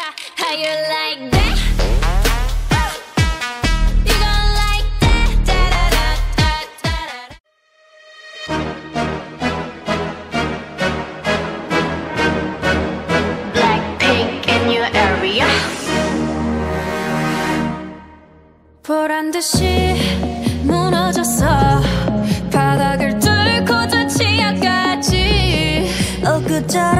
How you like that? You gon' like that? Da da da da da da. Blackpink in your area. 보란 듯이 무너졌어. 바닥을 뚫고 저 치아까지 엊그저라